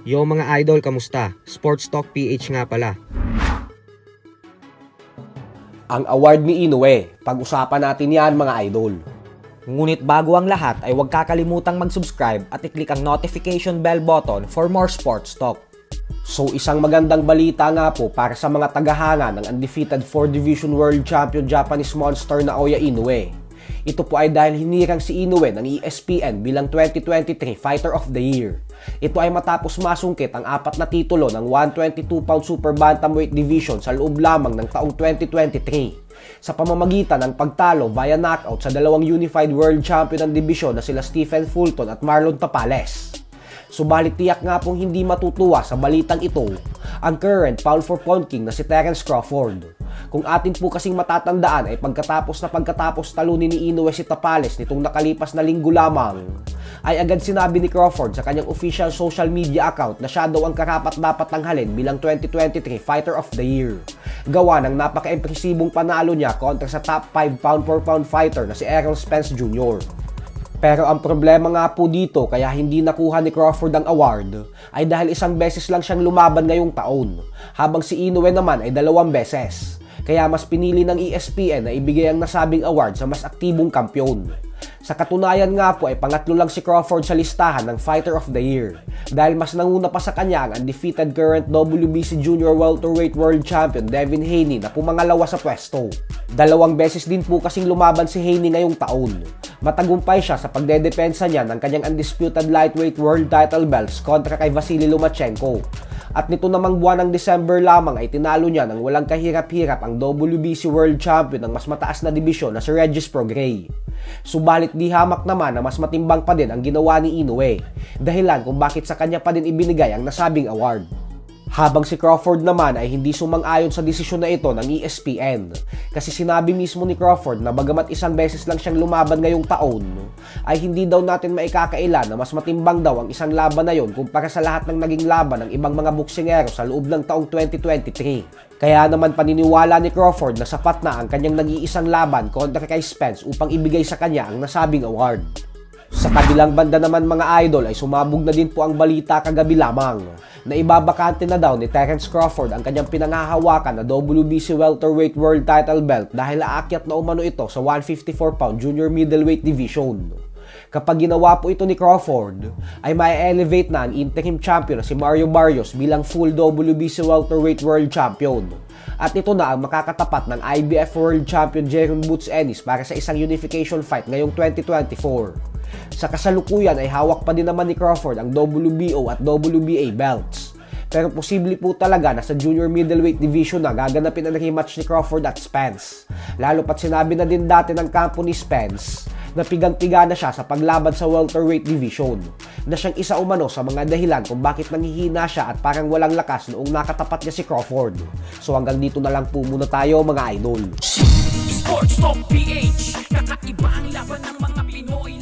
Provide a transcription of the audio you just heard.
Yo mga idol, kamusta? Sports Talk PH nga pala. Ang award ni Inoue, pag-usapan natin yan mga idol. Ngunit bago ang lahat ay huwag kakalimutang mag-subscribe at i-click ang notification bell button for more sports talk. So isang magandang balita nga po para sa mga tagahanga ng undefeated 4 Division World Champion Japanese Monster Naoya Inoue. Ito po ay dahil hinirang si Inoue ng ESPN bilang 2023 Fighter of the Year. Ito ay matapos masungkit ang 4 na titulo ng 122-pound Super Bantamweight Division sa loob lamang ng taong 2023 sa pamamagitan ng pagtalo via knockout sa dalawang Unified World Champion ng dibisyon na sila Stephen Fulton at Marlon Tapales. Subalit tiyak nga pong hindi matutuwa sa balitang ito ang current pound for pound king na si Terence Crawford. Kung atin po kasing matatandaan ay pagkatapos talunin ni Inoue si Tapales nitong nakalipas na linggo lamang, ay agad sinabi ni Crawford sa kanyang official social media account na siya daw ang karapat-dapat tanghalin bilang 2023 Fighter of the Year. Gawa ng napaka-impresibong panalo niya kontra sa top 5 pound for pound fighter na si Errol Spence Jr. Pero ang problema nga po dito kaya hindi nakuha ni Crawford ang award ay dahil isang beses lang siyang lumaban ngayong taon, habang si Inoue naman ay 2 beses. Kaya mas pinili ng ESPN na ibigay ang nasabing award sa mas aktibong kampyon. Sa katunayan nga po ay pangatlo lang si Crawford sa listahan ng Fighter of the Year dahil mas nanguna pa sa kanya ang undefeated current WBC Junior Welterweight World Champion Devin Haney na pumangalawa sa pwesto. 2 beses din po kasing lumaban si Haney ngayong taon. Matagumpay siya sa pagdedepensa niya ng kanyang undisputed lightweight world title belts kontra kay Vasily Lomachenko. At nito namang buwan ng December lamang ay tinalo niya ng walang kahirap-hirap ang WBC World Champion ng mas mataas na dibisyon na si Regis Prograis. Subalit di hamak naman na mas matimbang pa din ang ginawa ni Inoue, dahilan kung bakit sa kanya pa din ibinigay ang nasabing award. Habang si Crawford naman ay hindi sumang-ayon sa desisyon na ito ng ESPN kasi sinabi mismo ni Crawford na bagamat isang beses lang siyang lumaban ngayong taon ay hindi daw natin maikakaila na mas matimbang daw ang isang laban na yon kumpara sa lahat ng naging laban ng ibang mga boksingero sa loob ng taong 2023. Kaya naman paniniwala ni Crawford na sapat na ang kanyang nag-iisang laban kontra kay Spence upang ibigay sa kanya ang nasabing award. Sa kabilang banda naman mga idol ay sumabog na din po ang balita kagabi lamang na ibabakante na daw ni Terence Crawford ang kanyang pinangahawakan na WBC Welterweight World Title Belt dahil aakyat na umano ito sa 154-pound Junior Middleweight Division. Kapag ginawa po ito ni Crawford, ay ma-elevate na ang interim champion na si Mario Barrios bilang full WBC Welterweight World Champion. At ito na ang makakatapat ng IBF World Champion Jeron Boots Ennis para sa isang unification fight ngayong 2024. Sa kasalukuyan ay hawak pa din naman ni Crawford ang WBO at WBA belts. Pero posible po talaga na sa junior middleweight division na gaganapin ang rematch ni Crawford at Spence. Lalo pat sinabi na din dati ng kampo ni Spence na pigang-piga na siya sa paglaban sa welterweight division, na siyang isa umano sa mga dahilan kung bakit nanghihina siya at parang walang lakas noong nakatapat niya si Crawford. So hanggang dito na lang po muna tayo mga idol. Sports Talk PH, kakaiba ang laban ng mga Pinoy.